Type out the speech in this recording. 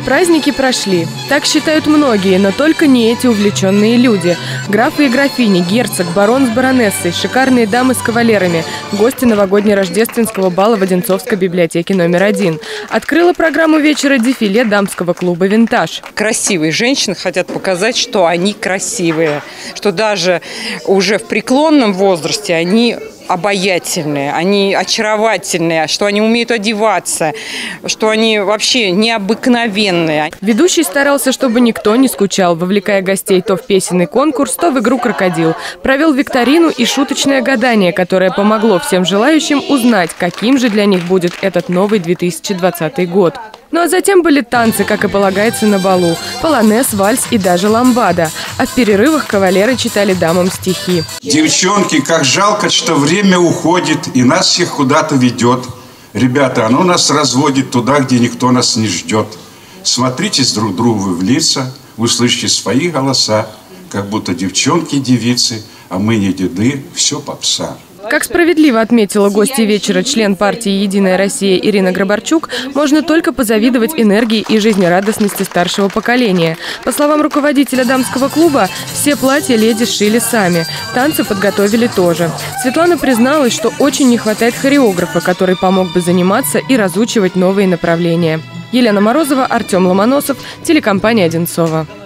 Праздники прошли. Так считают многие, но только не эти увлеченные люди. Графы и графини, герцог, барон с баронессой, шикарные дамы с кавалерами, гости новогодне-рождественского бала в Одинцовской библиотеке номер 1. Открыла программу вечера дефиле дамского клуба «Винтаж». Красивые женщины хотят показать, что они красивые, что даже уже в преклонном возрасте они обаятельные, они очаровательные, что они умеют одеваться, что они вообще необыкновенные. Ведущий старался, чтобы никто не скучал, вовлекая гостей то в песенный конкурс, то в игру «Крокодил». Провел викторину и шуточное гадание, которое помогло всем желающим узнать, каким же для них будет этот новый 2020 год. Ну а затем были танцы, как и полагается на балу. Полонез, вальс и даже ламбада. А в перерывах кавалеры читали дамам стихи. Девчонки, как жалко, что время уходит и нас всех куда-то ведет. Ребята, оно нас разводит туда, где никто нас не ждет. Смотритесь друг другу в лица, услышите свои голоса, как будто девчонки-девицы, а мы не деды, все попса. Как справедливо отметила гостья вечера член партии «Единая Россия» Ирина Грабарчук, можно только позавидовать энергии и жизнерадостности старшего поколения. По словам руководителя дамского клуба, все платья леди сшили сами. Танцы подготовили тоже. Светлана призналась, что очень не хватает хореографа, который помог бы заниматься и разучивать новые направления. Елена Морозова, Артем Ломоносов, телекомпания «Одинцова».